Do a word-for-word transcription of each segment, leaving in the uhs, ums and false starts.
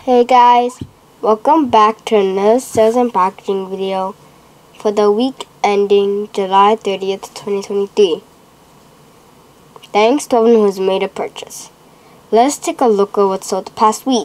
Hey guys, welcome back to another sales and packaging video for the week ending July thirtieth, twenty twenty-three. Thanks to everyone who has made a purchase. Let's take a look at what sold the past week.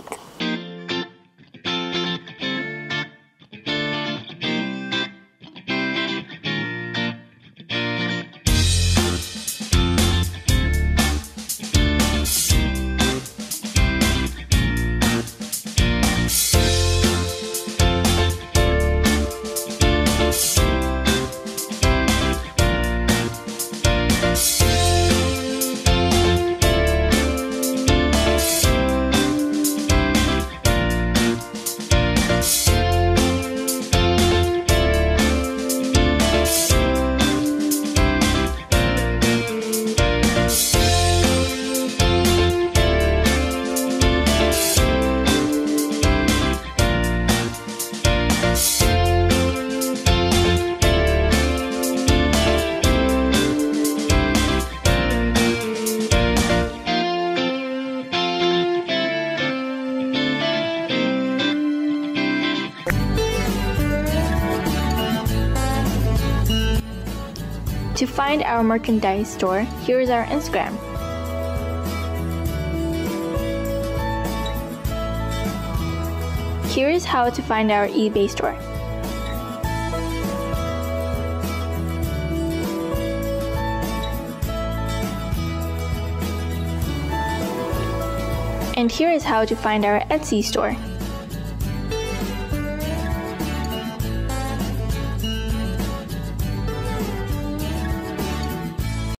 To find our merchandise store, here is our Instagram. Here is how to find our eBay store. And here is how to find our Etsy store.